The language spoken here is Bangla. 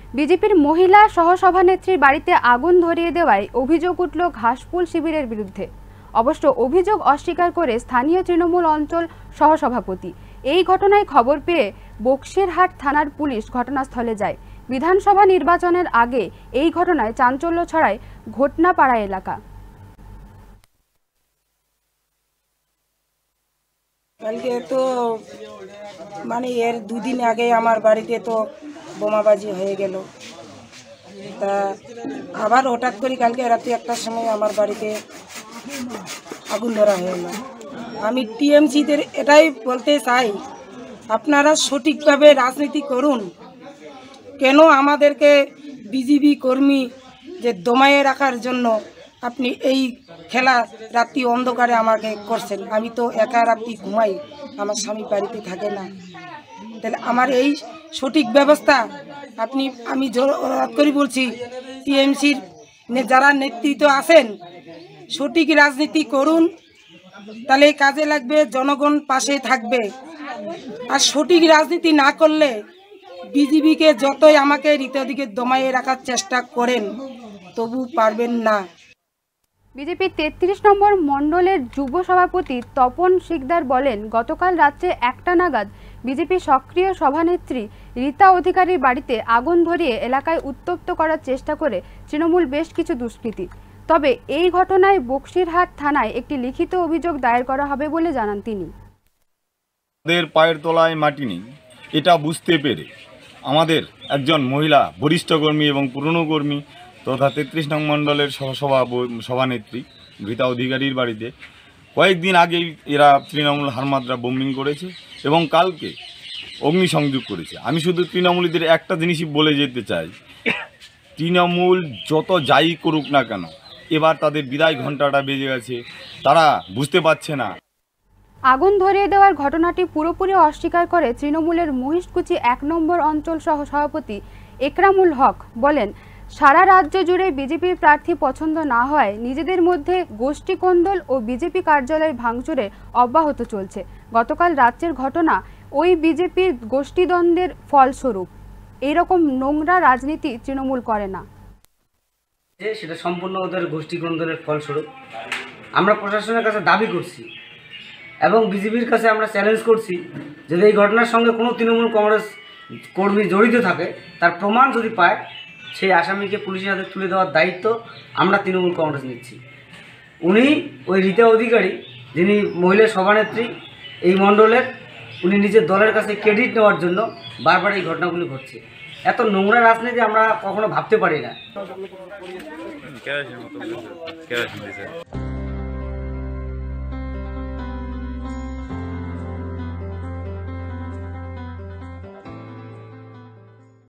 বিজেপির মহিলা সহসভানেত্রীর বাড়িতে আগুন ধরিয়ে দেওয়ায় অভিযোগ উঠল ঘাসফুল শিবিরের বিরুদ্ধে। অবশ্য অভিযোগ অস্বীকার করে স্থানীয় তৃণমূল অঞ্চল সহসভাপতি। এই ঘটনায় খবর পেয়ে বক্সিরহাট থানার পুলিশ ঘটনাস্থলে যায়। বিধানসভা নির্বাচনের আগে এই ঘটনায় চাঞ্চল্য ছড়ায় ঘটনাপাড়া এলাকা। কালকে তো মানে এর দুদিন আগে আমার বাড়িতে তো বোমাবাজি হয়ে গেল। তা আবার হঠাৎ করে কালকে রাতে 1টার সময় আমার বাড়িতে আগুন ধরা হয়ে গেল। আমি টিএমসিদের এটাই বলতে চাই, আপনারা সঠিকভাবে রাজনীতি করুন। কেন আমাদেরকে বিজেপি কর্মী যে দমায়ে রাখার জন্য আপনি এই খেলা রাত্রি অন্ধকারে আমাকে করছেন? আমি তো একা রাত্রি ঘুমাই, আমার স্বামী বাড়িতে থাকে না। তাহলে আমার এই সঠিক ব্যবস্থা আমি জোর করে বলছি, টিএমসির যারা নেতৃত্ব আছেন সঠিক রাজনীতি করুন, তাহলে কাজে লাগবে, জনগণ পাশে থাকবে। আর সঠিক রাজনীতি না করলে বিজেপিকে যতই আমাকে রীতিদিকে দমায়ে রাখার চেষ্টা করেন তবু পারবেন না। বিজেপির 33 নম্বর মণ্ডলের যুব সভাপতি তপন শিকদার বলেন, গতকাল রাত্রে 1টা নাগাদ বিজেপির সক্রিয় সভানেত্রী রীতা অধিকারীর বাড়িতে আগুন ধরিয়ে এলাকায় উত্তপ্ত করার চেষ্টা করে তৃণমূল বেশ কিছু দুষ্কৃতী। তবে এই ঘটনায় বক্সিরহাট থানায় একটি লিখিত অভিযোগ দায়ের করা হবে বলে জানান তিনি। আমাদের পায়ের তলায় মাটি নেই এটা বুঝতে পেরে আমাদের একজন মহিলা বরিষ্ঠ কর্মী এবং পুরনো কর্মী তথা 33 নং মণ্ডলের সভানেত্রী রীতা অধিকারীর বাড়িতে কয়েকদিন আগেই এরা তৃণমূল হারমাদরা বোম্বিং করেছে এবং কালকে অগ্নিসংযোগ করেছে। আমি শুধু তৃণমূলীদের একটা জিনিসই বলে যেতে চাই, তৃণমূল যত যাই করুক না কেন এবার তাদের বিদায় ঘণ্টাটা বেজে গেছে, তারা বুঝতে পারছে না। আগুন ধরিয়ে দেওয়ার ঘটনাটি পুরোপুরি অস্বীকার করে তৃণমূলের মহিষকুচি 1 নম্বর অঞ্চল সহ সভাপতি একরামুল হক। বলেন, সারা রাজ্য জুড়ে বিজেপির প্রার্থী পছন্দ না হয় নিজেদের মধ্যে গোষ্ঠী কোন্দল ও বিজেপি কার্যালয় ভাঙচুরে অব্যাহত চলছে। গতকাল রাজ্যের ঘটনা ওই বিজেপির গোষ্ঠীদ্বন্দ্বের ফলস্বরূপ। এইরকম নোংরা রাজনীতি তৃণমূল করে না। সেটা সম্পূর্ণ ওদের গোষ্ঠী কোন্দলের ফলস্বরূপ। আমরা প্রশাসনের কাছে দাবি করছি এবং বিজেপির কাছে আমরা চ্যালেঞ্জ করছি, যদি এই ঘটনার সঙ্গে কোনো তৃণমূল কংগ্রেস কর্মী জড়িত থাকে তার প্রমাণ যদি পায় সেই আসামিকে পুলিশের হাতে তুলে দেওয়ার দায়িত্ব আমরা তৃণমূল কংগ্রেস নিচ্ছি। উনি ওই রীতা অধিকারী যিনি মহিলা সভানেত্রী এই মণ্ডলের, উনি নিজের দলের কাছে ক্রেডিট নেওয়ার জন্য বারবার এই ঘটনাগুলি ঘটছে। এত নোংরা রাজনীতি আমরা কখনো ভাবতে পারি না।